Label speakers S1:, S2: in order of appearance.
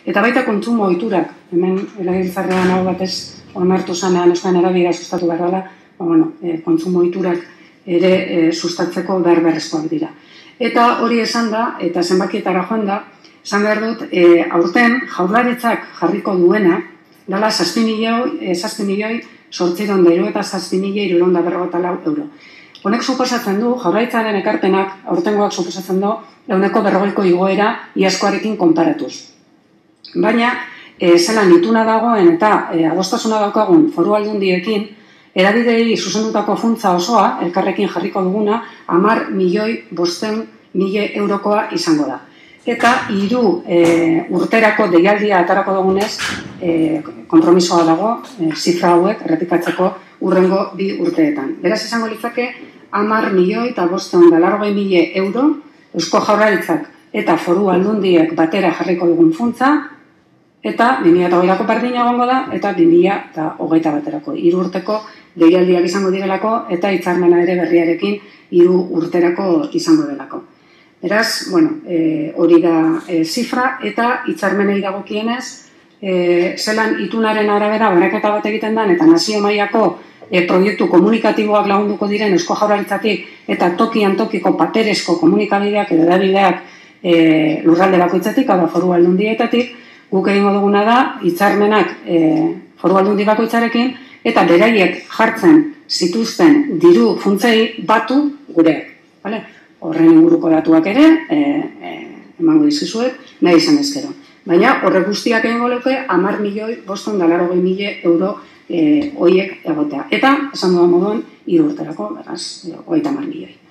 S1: Eta baita kontsumo ohiturak, hemen legebiltzarrean hau batez onartu zanean euskal erabilera sustatu behar dela, kontsumo ohiturak ere sustatzeko beharrezkoak dira. Eta hori esan da, eta zenbakietara joan da, esan behar dut, aurten jaurlaritzak jarriko duena, dela 7.800.000 euro. Honek suposatzen du, jaurlaritzaren ekarpenak, aurtengoak suposatzen du, 40% igoera iazkoarekin konparatuz. Baina, zelan ituna dagoen eta adostasuna daukagun foru aldundiekin, hedabidei zuzendutako funtsa osoa, elkarrekin jarriko duguna, 10.500.000 eurokoa izango da. Eta 3 urterako deialdia atarako dugunez, konpromisoa dago, zifra hauek errepikatzeko urrengo 2 urteetan. Beraz izango litzake, 10.580.000 euro, Eusko Jaurlaritzak eta foru aldundiek batera jarriko dugun funtsa, eta 2008ko berdina egongo da, eta 2008 baterako. 3 urteko deialdiak izango direlako, eta hitzarmena ere berriarekin 3 urterako izango delako. Beraz, hori da zifra, eta hitzarmenei dagokienez, zelan itunaren arabera banaketa bat egiten den, eta nazio mailako proiektu komunikatiboak lagunduko diren Eusko Jaurlaritzatik, eta tokian tokiko paperezko komunikabideak edo edabideak lurralde bakoitzatik, hau da foru aldundietatik, guk egingo duguna da, hitzarmenak foru aldundi bakoitzarekin, eta beraiek jartzen zituzten diru funtzei batu gureak. Horren inguruko datuak ere, emango dizkizuet, nahi izan ezkero. Baina horrek guztiak egingo leuke 10.580.000 euro horiek egotea. Eta, esan dudan moduan, 3 urterako, beraz, 30 milioi.